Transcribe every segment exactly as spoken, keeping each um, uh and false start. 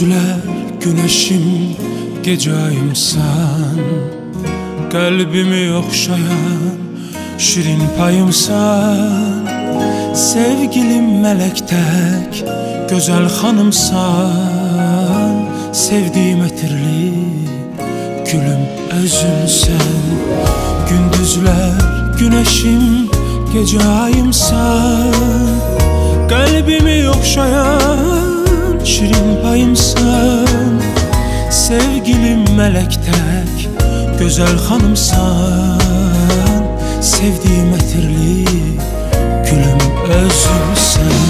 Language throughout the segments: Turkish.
Gündüzler güneşim, gece ayımsan, kalbimi okşayan şirin payımsan. Sevgilim melek tek, güzel hanımsan. Sevdiğim etirli, gülüm özünsen. Gündüzler güneşim, gece ayımsan, kalbimi okşayan şirin payımsan. Sevgilim melek tek, güzel hanımsan. Sevdiğim etirli, gülüm özünsen.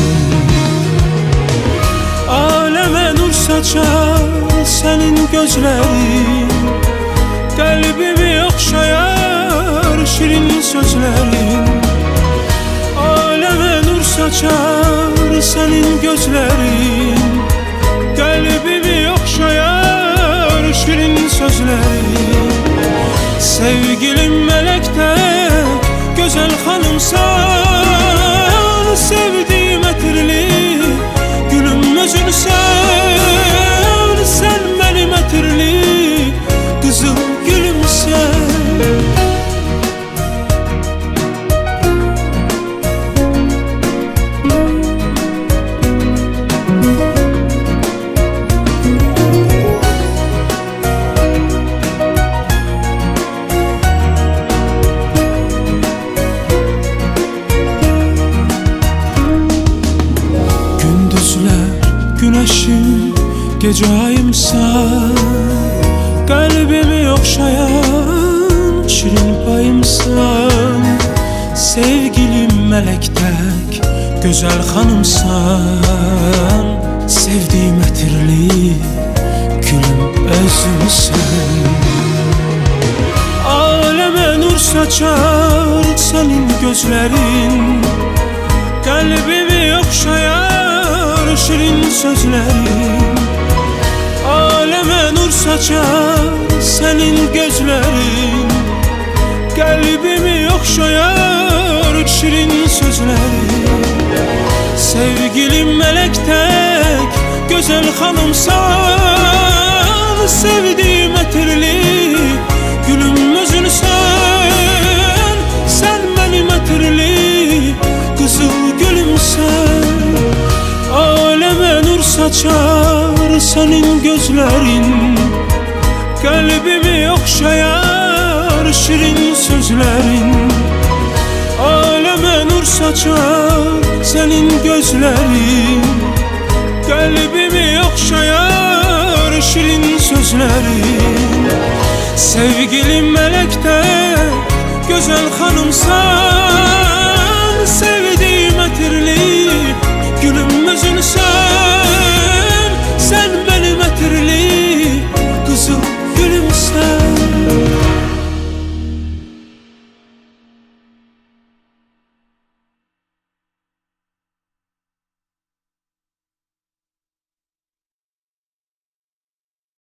Aleme nur saçar senin gözlerin, kalbimi okşayar şirin sözlerin. Aleme nur saçar senin gözlerin, kalbimi okşayar şirin sözlerin. Sevgilim melekte güzel hanımsan. Sevdiğim etirli, gülüm özünsen. Sen benim etirli, kızıl gülümsen. Güneşim, gece ayımsan, kalbimi okşayan şirin payımsan. Sevgilim melek tek, güzel hanımsan. Sevdiğim etirli, gülüm özünsen. Aleme nur saçar senin gözlerin, kalbimi okşayan şirin sözlerin. Aleme nur saçar senin gözlerin, kalbimi okşayar şirin sözlerin. Sevgilim melek tek, güzel hanımsan. Sevdiğim etirli, gülüm özünsen. Sen benim etirli, kızıl gülümsen. Aleme nur saçar senin gözlerin, kalbimi okşayar şirin sözlerin. Aleme nur saçar senin gözlerin, kalbimi okşayar şirin sözlerin. Sevgilim melekte güzel hanımsan. Sevdiğim etirli, gülüm özünsen.